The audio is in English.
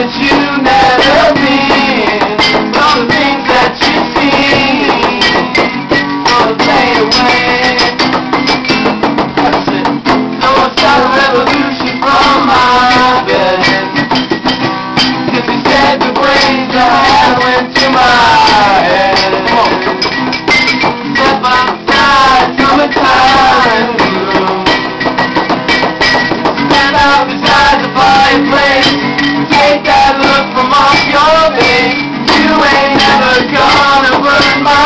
that you never been, all the things that you see, gonna fade away. That's it. No one start a revolution from my bed, 'cause instead the brains I had went to my head. Step outside, summertime room, stand out beside the fireplace, take that look from off your face. You ain't never gonna burn my